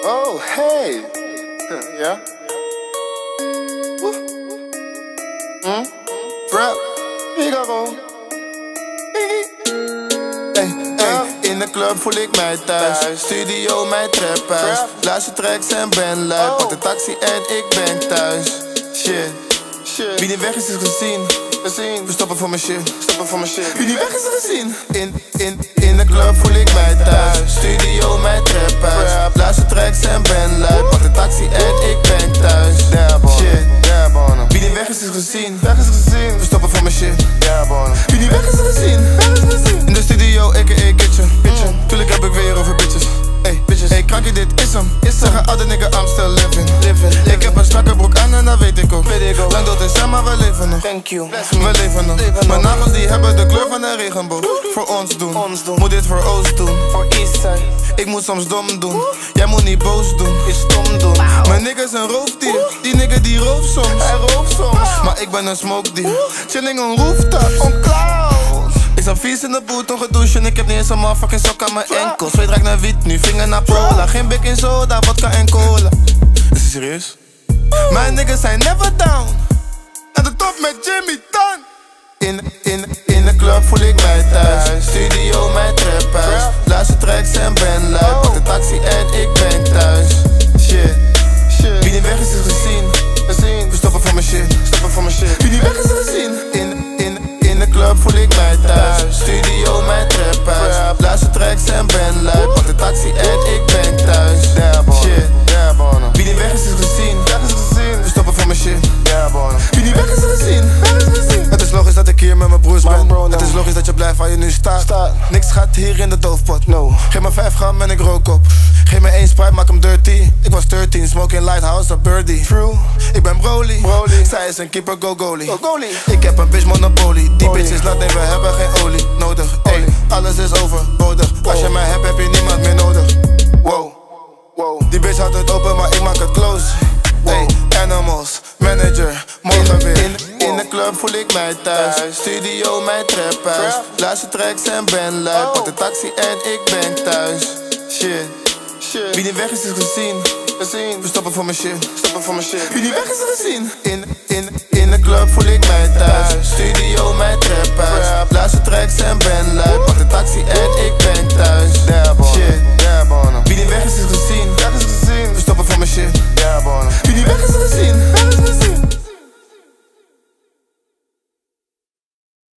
Oh, hey. Ja? Rap. Figaro. In de club voel ik mij thuis. Studio mijn traphuis. Laatste tracks en ben luid. Pak de taxi en ik ben thuis. Shit. Wie die weg is gezien. We stoppen voor mijn shit. Wie die weg is gezien. In de club voel ik mij thuis. Studio mijn traphuis. Laatste tracks en ben luid. Pak de taxi en ik ben thuis. Shit. Wie die weg is gezien. We stoppen voor mijn shit. Wie die weg is gezien. In de studio, a.k.a. kitchen. Tuurlijk heb ik weer over bitches. Hey krankie, dit is hem. Zeggen oude nigga, I'm still living. Ik heb een strakke broek aan en dat weet ik ook. Lang dood is zijn, maar we leven nog. Thank you. We leven nog. Mijn nagels die hebben de kleur van de regenboog. Voor ons doen. Moet dit voor Oost doen. Voor Eastside. Ik moet soms dom doen. Jij moet niet boos doen. Is stom doen. Mijn nigga is een roofdier. Die nigga die rooft soms. Hij rooft soms. Maar ik ben een smoke deal. Chilling on rooftop. On clouds. Ik sta vies in de boot, ongedoucht en ik heb niet eens een motherfucking sok aan mijn enkels. Zweet ruikt naar wiet, nu vinger naar cola. Geen baking soda, vodka en cola. Is het serieus? Mijn niggas zijn never down. Aan de top met Jimmy Tan. In de club voel ik mij thuis. Studio mijn traphuis. Laatste tracks en ben luid. Pak de taxi en ik ben thuis. Shit. Wie die weg is gezien. We stoppen voor mijn shit. Wie die weg is gezien. In de club voel ik mij thuis. Studio mijn traphuis. Laatste tracks en ben luid. Pak de taxi en ik ben thuis. Shit. Wie die weg is gezien. We stoppen voor mijn shit. Wie die weg is gezien. Het is logisch dat ik hier met mijn broers ben. Het is logisch dat je blijft waar je nu staat. Niks gaat hier in de doofpot. Geef me 5 gram en ik rook op. Geef me 1 Sprite, maak hem dirty. Ik was 13, smoking Lighthouse, a birdie. True. Ik ben Broly. Zij is een keeper, go goalie. Ik heb een bitch monopolie. Die bitch is nat, nee, we hebben geen olie nodig. Ey, alles is overbodig. Als je mij hebt, heb je niemand meer nodig. Wow. Die bitch houdt het open, maar ik maak het close. Ey, animals, manager, morgen weer. In de club voel ik mij thuis. Studio mijn traphuis. Laatste tracks en ben luid. Pak de taxi en ik ben thuis. Shit. Wie die weg is gezien. We stoppen voor mijn shit. Wie die weg is gezien. In de club voel ik mij thuis. Studio mijn traphuis.